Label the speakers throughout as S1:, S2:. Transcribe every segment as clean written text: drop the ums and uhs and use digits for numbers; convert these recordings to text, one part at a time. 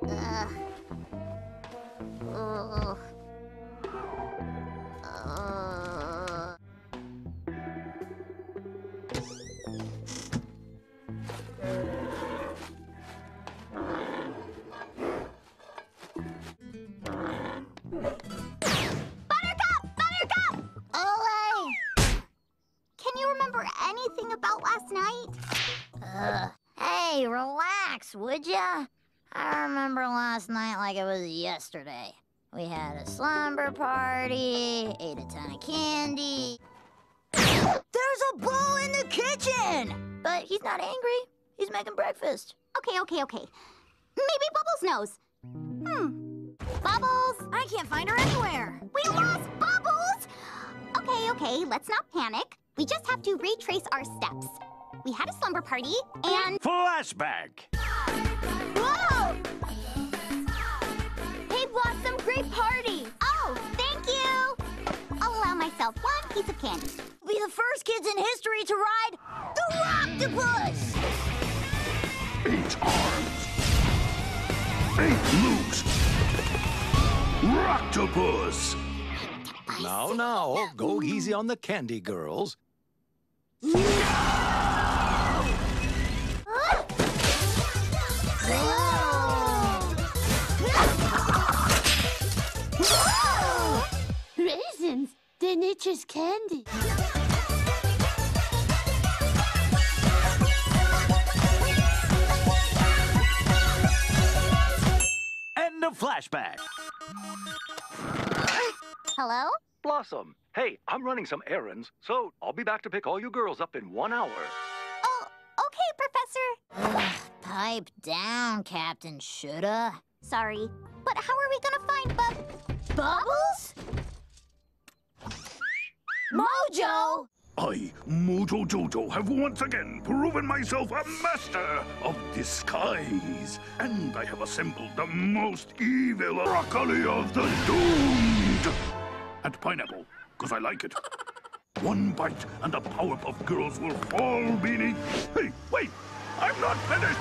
S1: Uh, Buttercup! Ole! Can you remember anything about last night? Hey, relax, would ya? I remember last night like it was yesterday. We had a slumber party, ate a ton of candy. There's a bull in the kitchen! But he's not angry. He's making breakfast. Okay. Maybe Bubbles knows. Bubbles! I can't find her anywhere. We lost Bubbles! Okay, let's not panic. We just have to retrace our steps. We had a slumber party, and...
S2: Flashback!
S1: Whoa! Hey, Blossom, great party! Oh, thank you! I'll allow myself one piece of candy. We'll be the first kids in history to ride the Rocktopus!
S3: 8 arms, 8 loops, Rocktopus!
S4: Now, go easy on the candy girls.
S5: Raisins, they're nature's candy.
S2: End of flashback.
S1: Hello?
S4: Blossom, hey, I'm running some errands, so I'll be back to pick all you girls up in 1 hour.
S1: Oh, okay, Professor. Pipe down, Captain Shoulda. Sorry, but how are we gonna find Bubbles? Mojo!
S3: I, Mojo Jojo, have once again proven myself a master of disguise. And I have assembled the most evil broccoli of the doomed. And pineapple, because I like it. One bite and the Powerpuff Girls will fall beneath... Hey, wait! I'm not finished!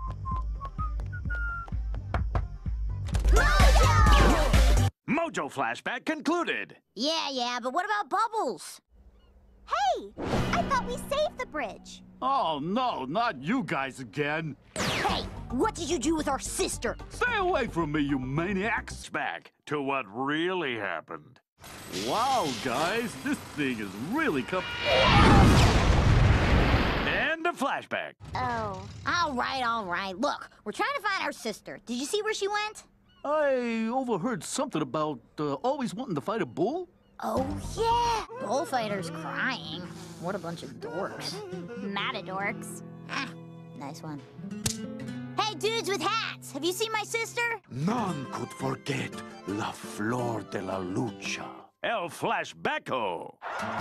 S1: Mojo!
S2: Mojo flashback concluded.
S1: Yeah, but what about Bubbles? Hey, I thought we saved the bridge.
S6: Oh, no, not you guys again.
S1: Hey, what did you do with our sister?
S6: Stay away from me, you maniacs.
S2: Back to what really happened.
S6: Wow, guys, this thing is really
S2: End of flashback.
S1: Oh. All right. Look, we're trying to find our sister. Did you see where she went?
S6: I overheard something about always wanting to fight a bull.
S1: Oh, yeah. Bullfighter's crying. What a bunch of dorks. Matadorks. Ah, nice one. Hey, dudes with hats, have you seen my sister?
S4: None could forget La Flor de la Lucha.
S2: El Flashbacko.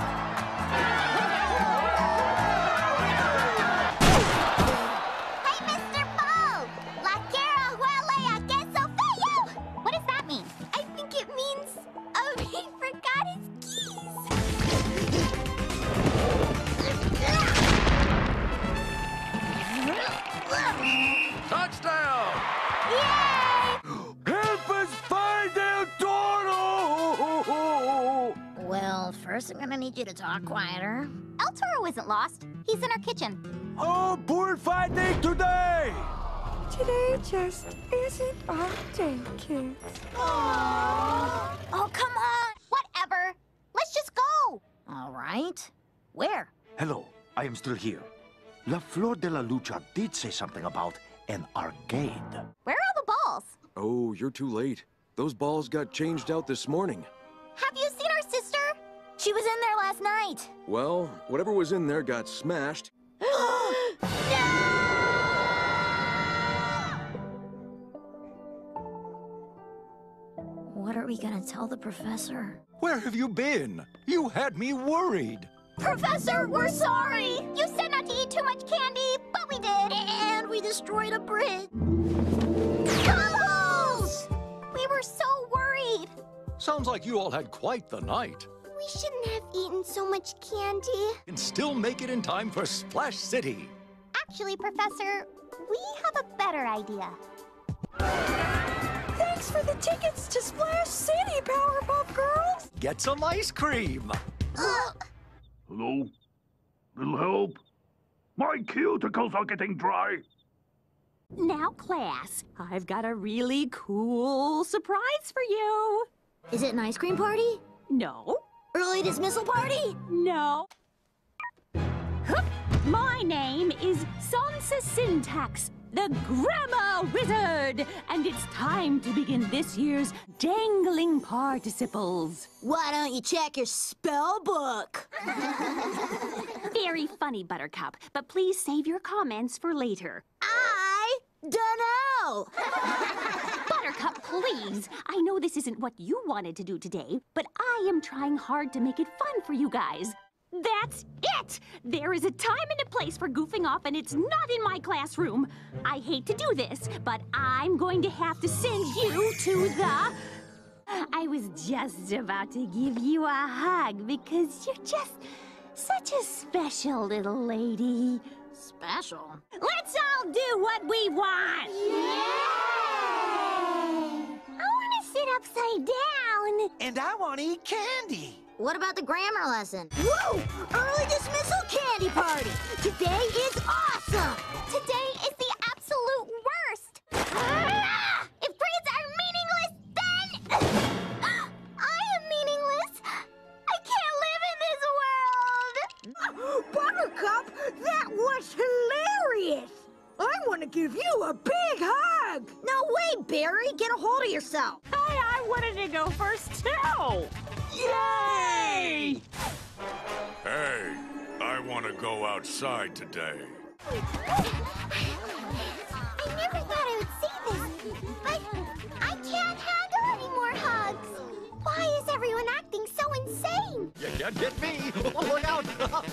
S1: Hey, Mr. Bo! La quiero huele a queso feo! What does that mean? I think it means, he forgot his keys.
S4: Touchdown!
S1: Yay!
S6: Help us find El Toro!
S1: Well, first I'm gonna need you to talk quieter. El Toro isn't lost. He's in our kitchen.
S6: Oh, poor fighting today!
S7: Today just isn't our day, kids.
S1: Oh, come on! Whatever. Let's just go. All right. Where?
S8: Hello, I am still here. La Flor de la Lucha did say something about an arcade.
S1: Where are the balls?
S9: Oh, you're too late. Those balls got changed out this morning.
S1: Have you seen our sister? She was in there last night.
S9: Well, whatever was in there got smashed.
S1: What are we gonna tell the professor?
S4: Where have you been? You had me worried.
S1: Professor, we're sorry! You said not to eat too much candy, but we did! And we destroyed a bridge! Bubbles! We were so worried!
S4: Sounds like you all had quite the night.
S1: We shouldn't have eaten so much candy.
S4: And still make it in time for Splash City.
S1: Actually, Professor, we have a better idea.
S7: for the tickets to Splash City, Powerpuff Girls.
S10: Get some ice cream.
S3: Hello? Little help? My cuticles are getting dry.
S11: Now, class, I've got a really cool surprise for you.
S1: Is it an ice cream party?
S11: No.
S1: Early dismissal party?
S11: No. Hup. My name is Sansa Syntax, the Grammar Wizard, and it's time to begin this year's Dangling Participles.
S1: Why don't you check your spell book?
S11: Very funny, Buttercup, but please save your comments for later.
S1: I dunno!
S11: Buttercup, please! I know this isn't what you wanted to do today, but I am trying hard to make it fun for you guys. That's it! There is a time and a place for goofing off, and it's not in my classroom. I hate to do this, but I'm going to have to send you to the... I was just about to give you a hug because you're just such a special little lady.
S1: Special?
S11: Let's all do what we want!
S1: I want to sit upside down.
S10: And I want to eat candy.
S1: What about the grammar lesson? Whoa! Early dismissal candy party! Today is awesome! Today is the absolute worst! Ah! If grades are meaningless, then... I am meaningless! I can't live in this world!
S7: Buttercup, that was hilarious. I want to give you a big hug.
S1: No way, Barry! Get a hold of yourself!
S11: I wanted to go first, too!
S10: Yay!
S3: Hey, I want to go outside today.
S1: I never thought I would see this, but I can't handle any more hugs. Why is everyone acting so insane?
S10: You can't get me! Look out!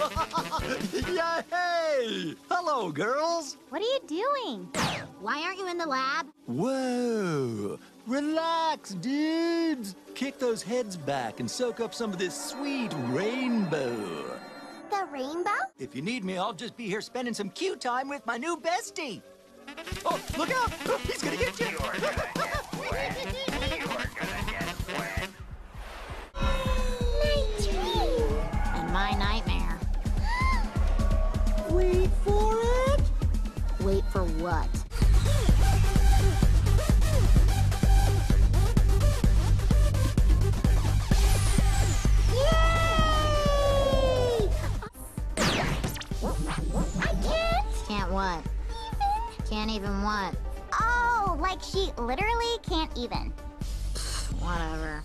S10: Yay! Hello, girls!
S1: What are you doing? Why aren't you in the lab?
S10: Whoa! Relax, dudes! Kick those heads back and soak up some of this sweet rainbow.
S1: The rainbow?
S10: If you need me, I'll just be here spending some cute time with my new bestie. Oh, look out! He's gonna get you!
S1: My dream! And my nightmare.
S7: Wait for it.
S1: Wait for what? Can't what? Can't even what? Oh, like she literally can't even. Whatever.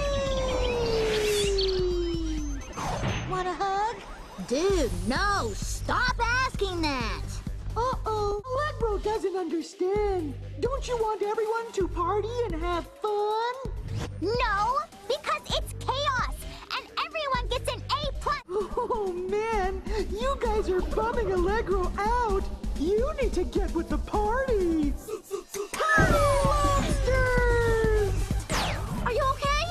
S1: Want a hug? Dude, no! Stop asking that!
S7: Uh-oh, Allegro doesn't understand. Don't you want everyone to party and have fun?
S1: No, because it's chaos, and everyone gets an A+.
S7: Oh, man, you guys are bumming Allegro out. You need to get with the party. Party lobsters!
S1: Are you okay?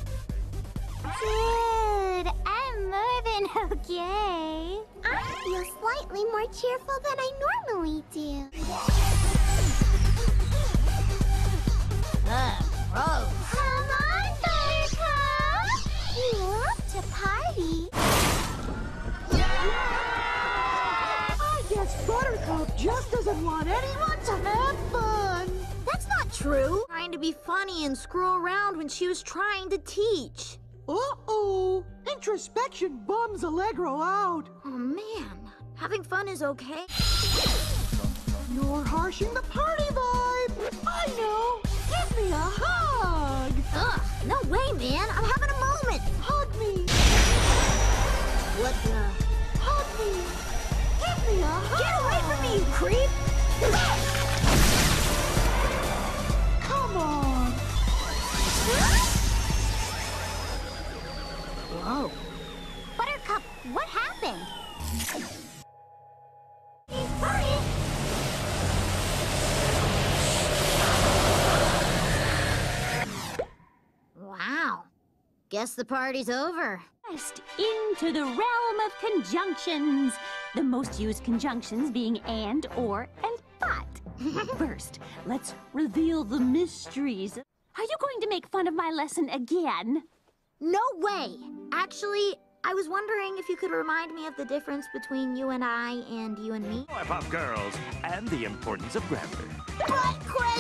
S1: Dude, I'm more than okay. I feel slightly more cheerful than I normally do. Gross. Come on, Buttercup. You love to party.
S7: I guess Buttercup just doesn't want anyone to have fun.
S1: That's not true. Trying to be funny and screw around when she was trying to teach.
S7: Uh-oh, introspection bums Allegro out.
S1: Oh, man. Having fun is okay.
S7: You're harshing the party vibe. I know. Give me a hug.
S1: Ugh, no way, man. I'm having a moment.
S7: Hug me.
S1: What the?
S7: Hug me. Give me a hug.
S1: Get away from me, you creep!
S7: Come on.
S1: Whoa. Buttercup, what happened? Wow. Guess the party's over.
S11: Next, into the realm of conjunctions. The most used conjunctions being and, or, and but. First, let's reveal the mysteries. Are you going to make fun of my lesson again?
S1: No way! Actually, I was wondering if you could remind me of the difference between you and I and you and me.
S2: Powerpuff Girls and the importance of grammar.
S1: But,